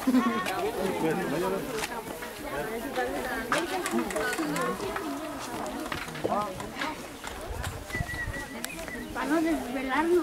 Para no desvelarnos.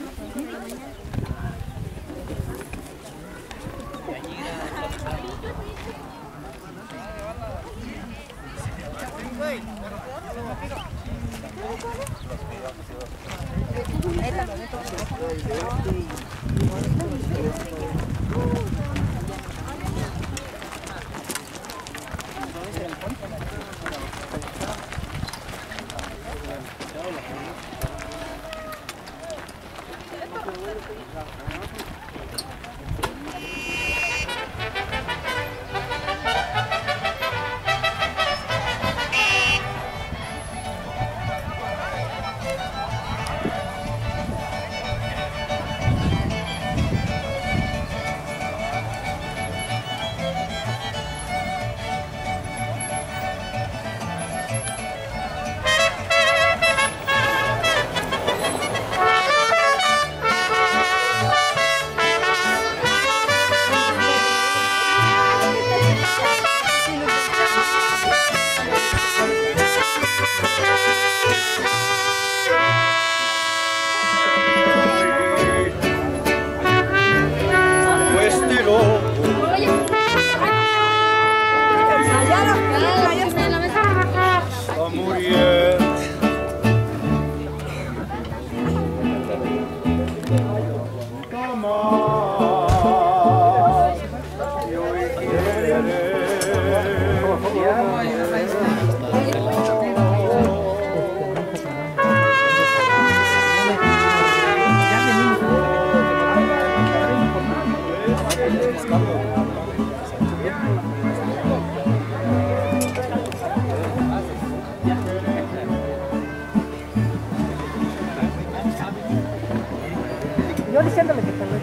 Yo diciéndole que te lo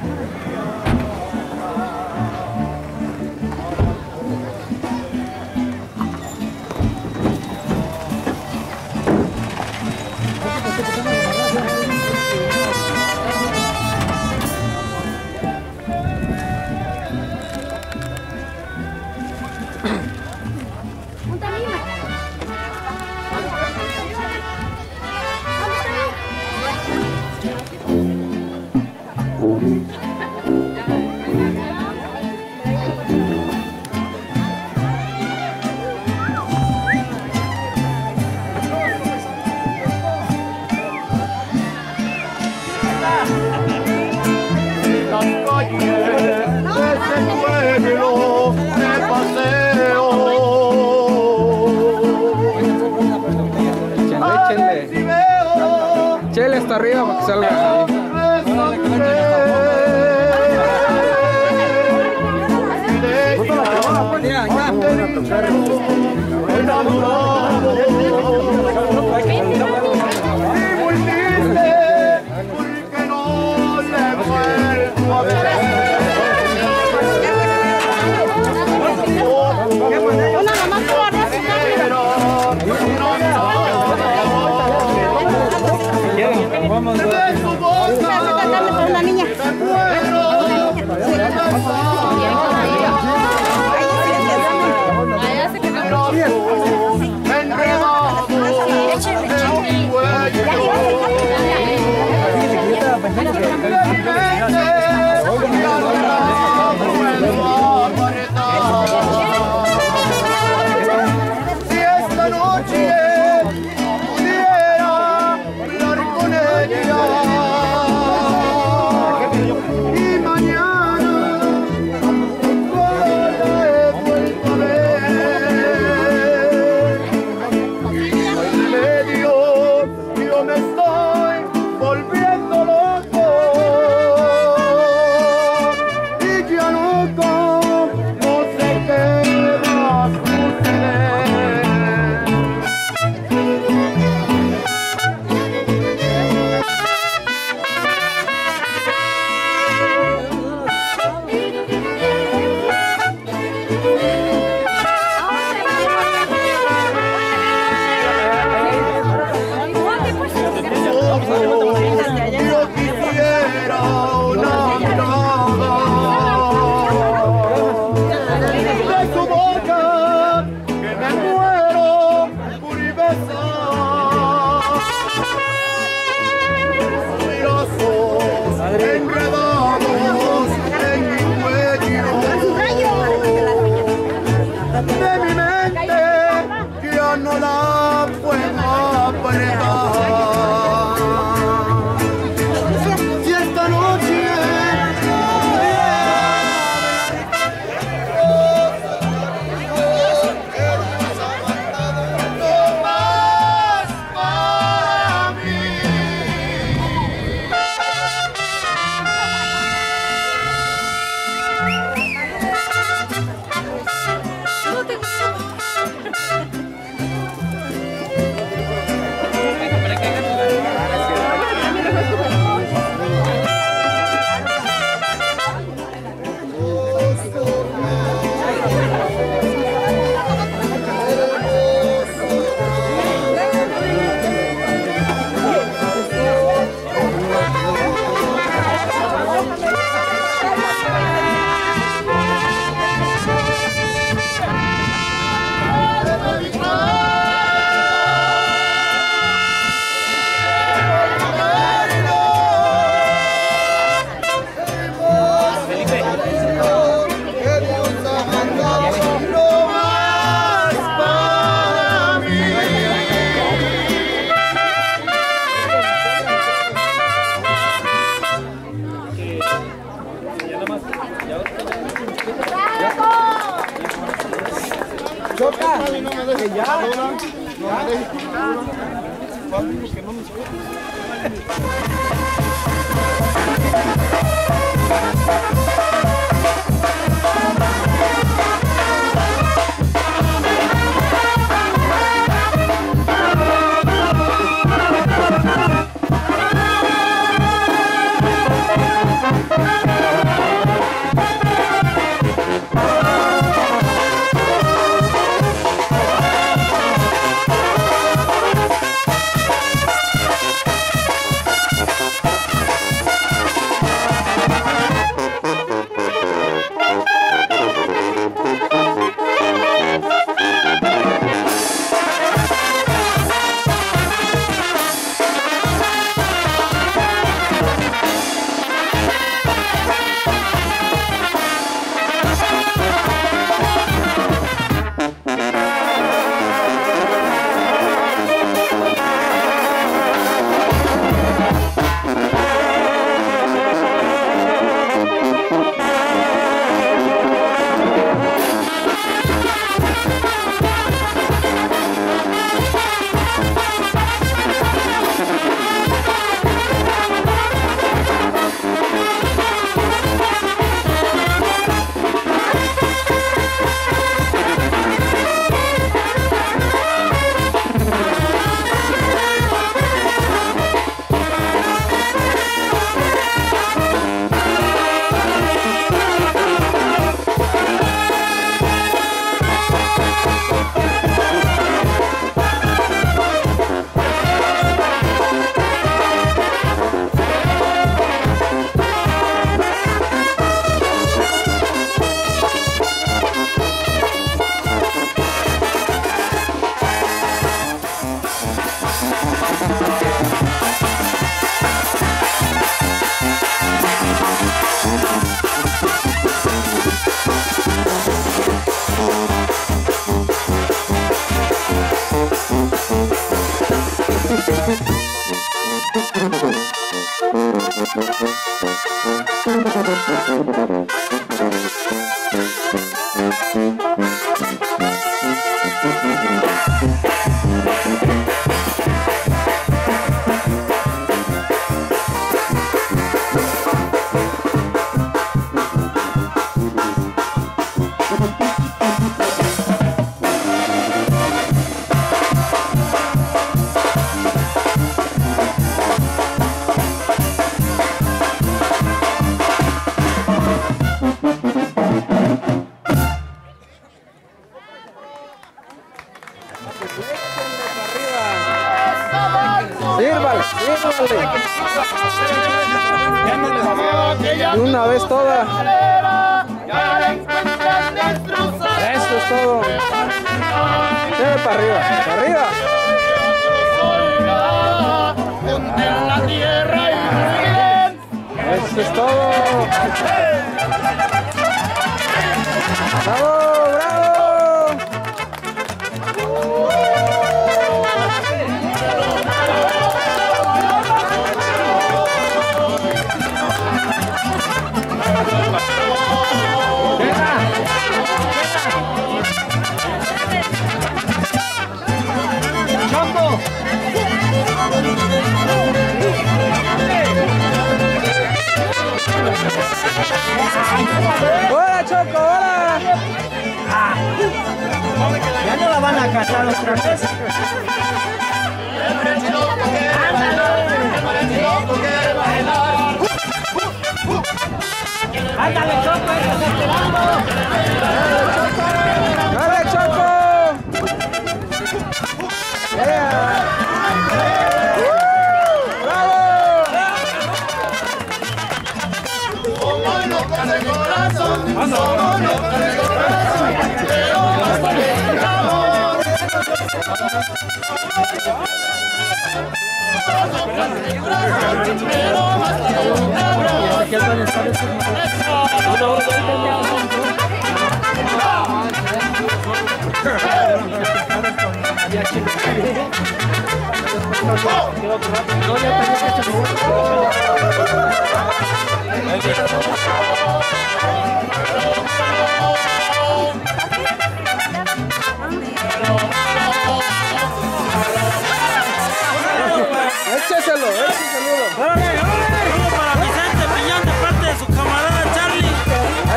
Chele hasta arriba para que salga ahí. Vamos a una niña. Si esta noche pudiera hablar con ella y mañana cuando la he vuelto a ver, medio yo me estoy volviendo loco y ya no sé qué va a suceder. Yo quisiera una mirada Javi, no me dejes ya. No me dejes Javi, que no me suena. De una vez toda. Eso es todo. Debe para arriba, para arriba. Eso es todo. ¡Bravo, bravo! ¡Hola, Choco! ¡Hola! Ya no la van a casar otra vez. ¡Ándale, Choco! ¡Estás esperando! ¡Dale, Choco!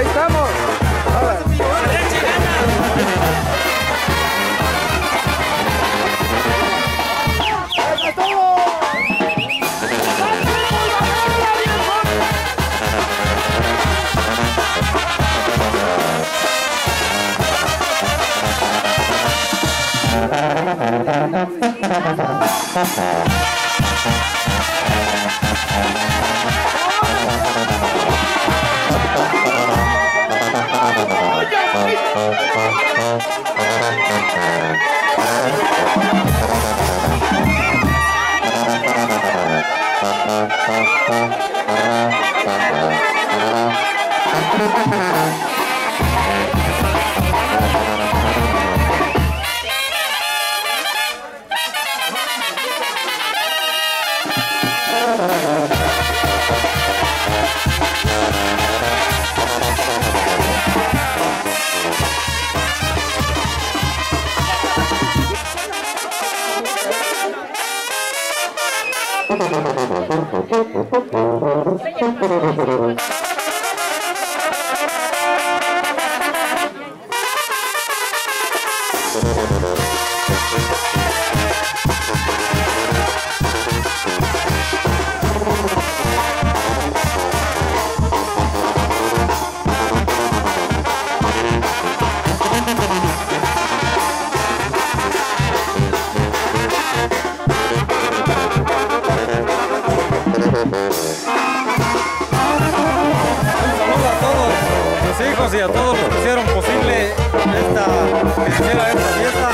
estamos. Y a todos los que hicieron posible que se hiciera esta fiesta,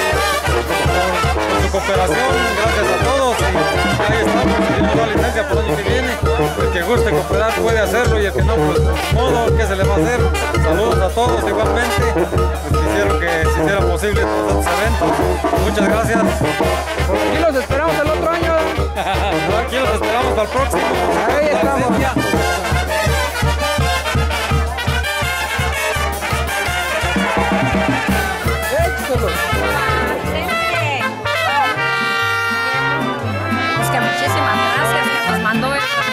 por su cooperación, gracias a todos, y ahí estamos, y nos da licencia por el año que viene. El que guste cooperar puede hacerlo, y el que no, pues modo, ¿qué se le va a hacer? Saludos a todos igualmente, pues quisieron que se hiciera posible todos estos eventos. Muchas gracias. Aquí los esperamos el otro año. Aquí los esperamos para el próximo. Ahí estamos. Es que muchísimas gracias que nos mandó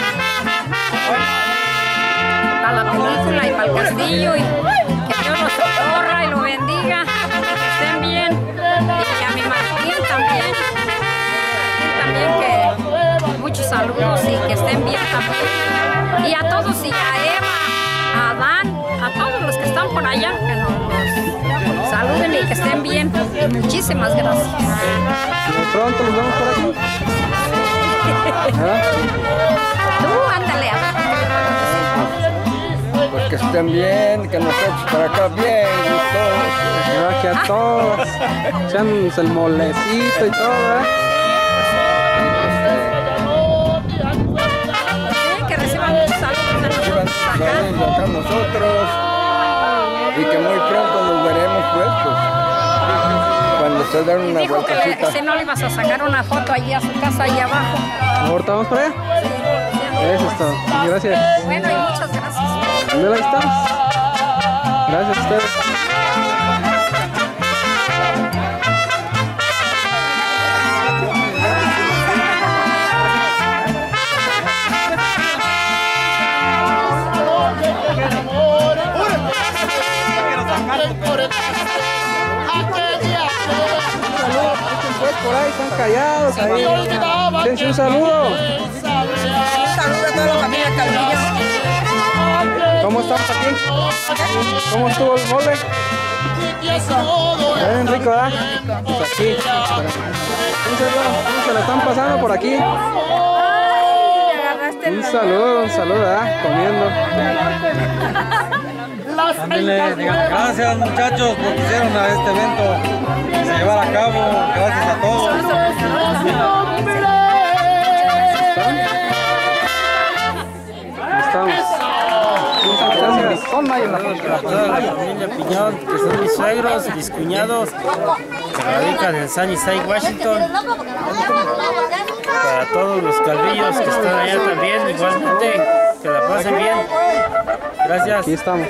para la película y para el castillo, y que Dios los socorra y lo bendiga, y que estén bien, y a mi Martín también, que muchos saludos y que estén bien también, y a todos, y a Eva, a Adán, a todos los que están por allá, que nos saluden y que estén bien. Muchísimas gracias. Pronto nos vemos por aquí. Tú, ándale. Pues que estén bien, que nosotros por acá bien, todos. Aquí a todos. Echándose el molecito y todo, Sí, que reciban muchos saludos de nosotros acá. Acá nosotros. Y que muy pronto nos veremos, pues cuando se dan una Dijo vueltecita. que si no le ibas a sacar una foto allí a su casa, allí abajo. ¿Ahorita vamos para allá? Eso es todo. Gracias. Bueno, y muchas gracias. Ahí estamos. Gracias a ustedes. Por ahí están callados, ahí. Dense un saludo. Un saludo a toda la familia Calvillo. ¿Cómo estamos aquí? ¿Cómo estuvo el mole? Bien rico, ¿verdad? Pues aquí. ¿Cómo se la están pasando por aquí? Un saludo, ¿verdad? Comiendo. Ándale, digan, gracias muchachos por que hicieron a este evento que se llevara a cabo. Gracias a todos. Estamos. Gracias. A toda la familia Piñón, que son mis suegros, mis cuñados, que radican en Sunnyside, Washington. Para todos los calvillos que están allá también, igualmente, que la pasen bien. Gracias. Aquí estamos.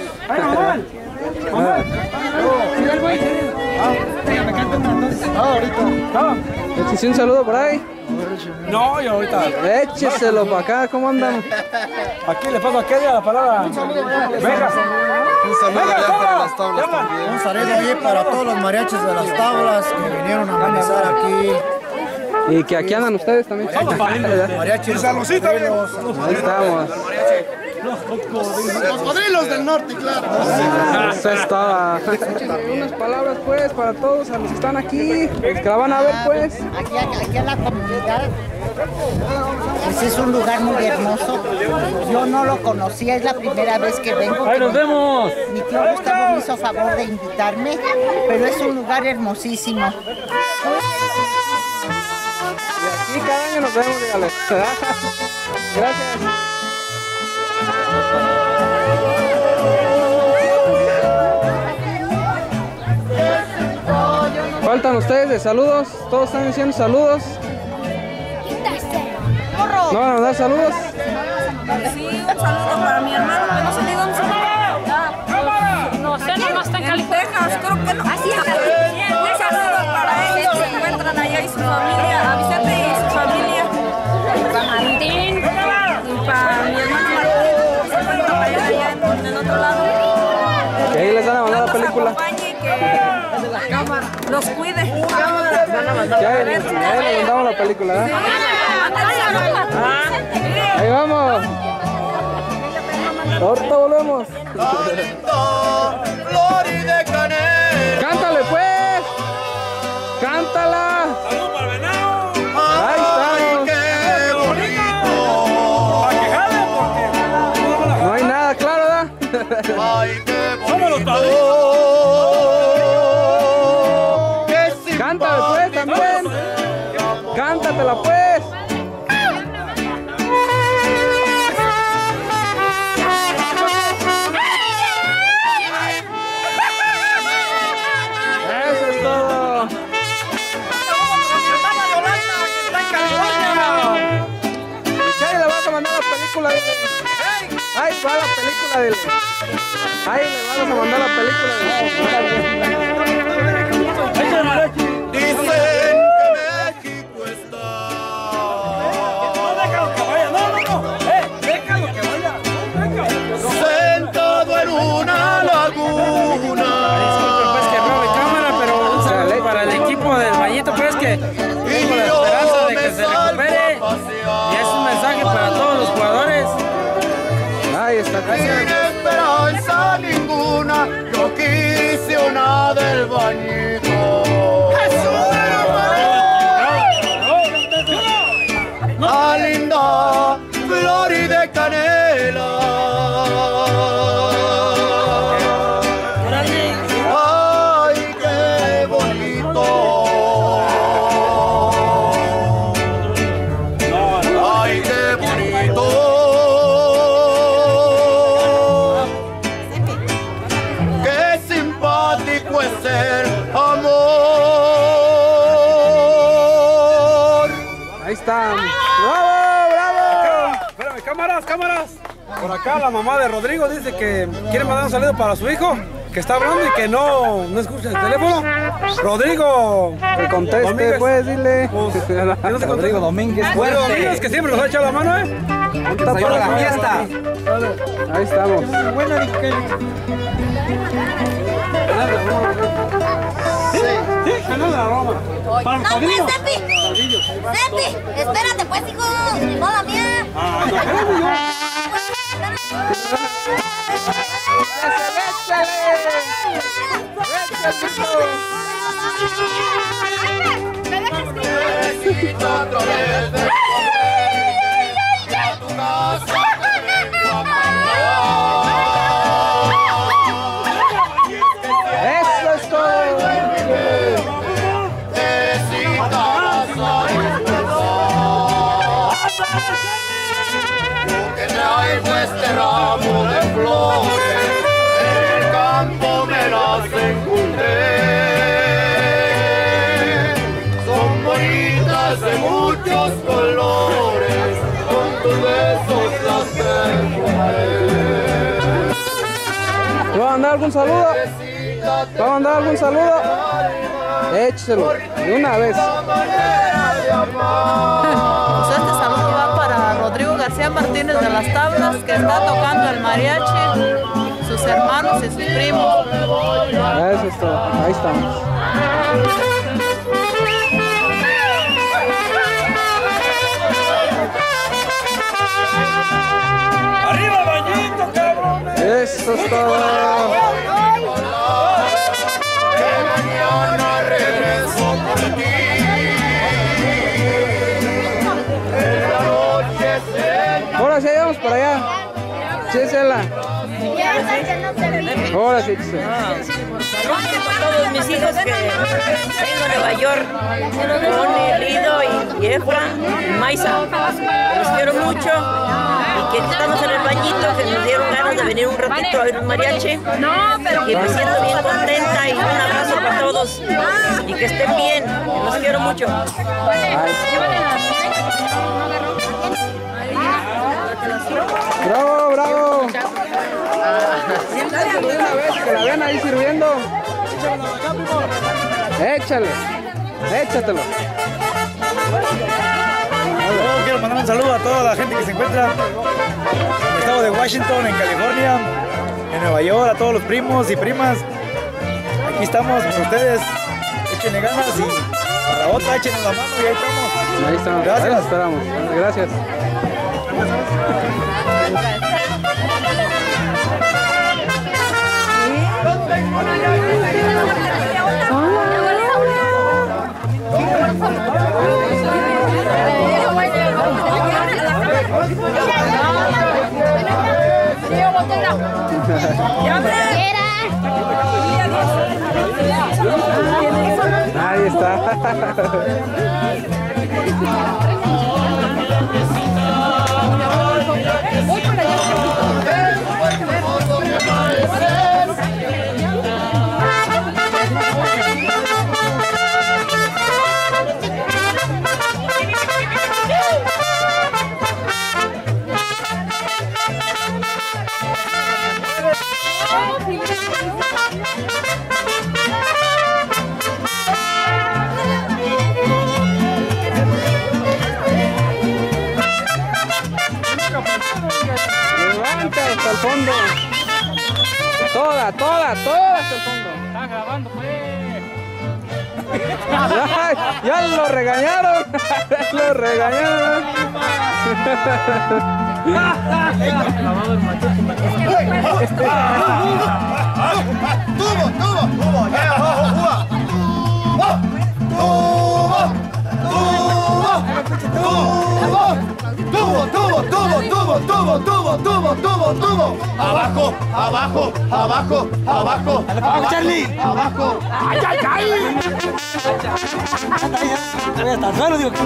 Échese un saludo por ahí. No, y ahorita. Écheselo para acá, ¿cómo andan? Aquí le paso a Kedia la palabra. Venga. Un saludo allá para las tablas también. Un saludo ahí para todos los mariachis de las tablas que vinieron a amenizar aquí. Y que aquí andan ustedes también. Mariachis. Saludcita, Ahí estamos. Los cocodrilos del norte, claro. Eso es todo. Unas palabras pues para todos a los que están aquí, los que la van a ver pues. Aquí en la comunidad, pues es un lugar muy hermoso. Yo no lo conocía, es la primera vez que vengo. ¡Ahí nos vemos! Mi tío Gustavo me hizo favor de invitarme, pero es un lugar hermosísimo. Y aquí cada año nos vemos, dígale. Gracias. Faltan ustedes de saludos, todos están diciendo saludos. ¿No van a mandar saludos? Sí, un saludo para mi hermano, que no se diga un saludo. No sé, nomás está en California. Texas, creo que no. Así es. Un saludo para ellos que se encuentran allá y su familia, a Vicente y su familia. Para Martín. Y para mi hermano Martín, que se encuentra allá en el otro lado. Que ahí les van a mandar la Dios los película. acompañe y que los cuide. Que ahí les mandamos la película, ¿eh? Ahí vamos. Ahorita volvemos. Cántale pues. Cántala. Ahí estamos. No hay nada claro, ¿verdad? Cántale pues también. Cántatela pues. Eso es todo. Ahí le vas a mandar la película. Ahí va la película del. Ahí le vamos a mandar la película del. Dicen que México está. No, déjalo que vaya, no. Déjalo que vaya. Sentado en una laguna. Disculpen pues que robe cámara, pero un saludo para el equipo del Mayito, pues que tengo la esperanza de que se recupere. Y es un mensaje para todos los jugadores. Ahí está. Sin esperanza ninguna, yo quise una del bañito. Ah, linda flor y de canela. Ay, qué bonito. Ay, qué bonito. Qué simpático es ser amor. Ahí están. ¡Bravo, bravo! Espérame, cámaras. Por acá la mamá de Rodrigo dice que quiere mandar un saludo para su hijo, que está hablando y que no escucha el teléfono. Rodrigo. Que conteste, Domínguez. pues, dile. Pues, que no se Rodrigo Domínguez. Bueno, Domínguez, que siempre nos ha echado la mano, ¿eh? Para la fiesta. Ahí estamos. Sí, canal de la Roma. Para el No, pues, padrino. Cepi, espérate, pues, hijo, no la mía. Necesito a través de tu casa. Eso es todo. Que traigo este ramo de flores, en el campo me las encontré. Son bonitas de muchos colores, con tus besos las perfumaré. ¿Te va a mandar algún saludo? ¿Te va a mandar algún saludo? Échelo, de una vez. Pues este saludo va para Rodrigo García Martínez de las Tablas, que está tocando el mariachi. Sus sus hermanos y sus primos. Eso es todo. Ahí estamos. ¡Arriba el bañito, cabrón! Eso es todo. Mañana regreso por ti. En la noche Ahora sí, vamos para allá. Sí, Cela. Ahora sí, sí. Todos mis hijos que tengo en Nueva York, Tony, Lido y Efra y Maisa, los quiero mucho y que estamos en el bañito, que nos dieron ganas de venir un ratito a ver un mariachi, que me siento bien contenta y un abrazo para todos y que estén bien, que los quiero mucho. Bravo, bravo. Que la vean ahí sirviendo. Échale, échatelo. Yo quiero mandar un saludo a toda la gente que se encuentra en el estado de Washington, en California, en Nueva York, a todos los primos y primas. Aquí estamos con ustedes. Échenle ganas y para la otra échenos la mano y ahí estamos. Ahí estamos. Gracias. Ahí los esperamos. Gracias. Ahí está. Levanta hasta el fondo. Toda hasta el fondo. Está grabando, pues. Ya lo regañaron. Lo regañaron. Tubo. Abajo, abajo, abajo, abajo. Abajo, Charlie. Abajo. ¡Ay, ay, ay! Te voy a estar solo, digo.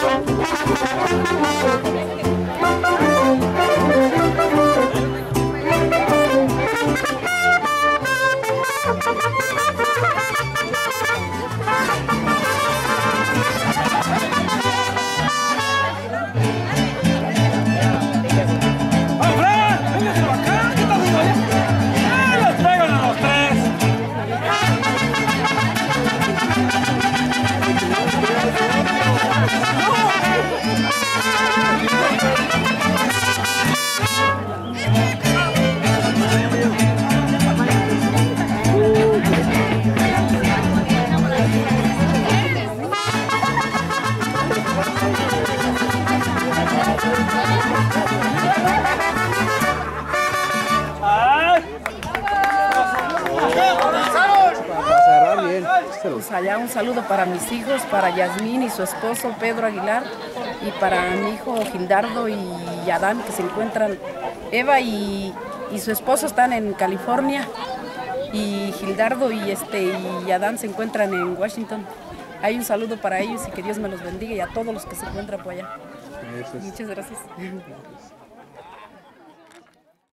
Pues allá un saludo para mis hijos, para Yasmín y su esposo Pedro Aguilar, y para mi hijo Gildardo y Adán, que se encuentran. Eva y su esposo están en California, y Gildardo y Adán se encuentran en Washington. Hay un saludo para ellos y que Dios me los bendiga, y a todos los que se encuentran por allá. Muchas gracias.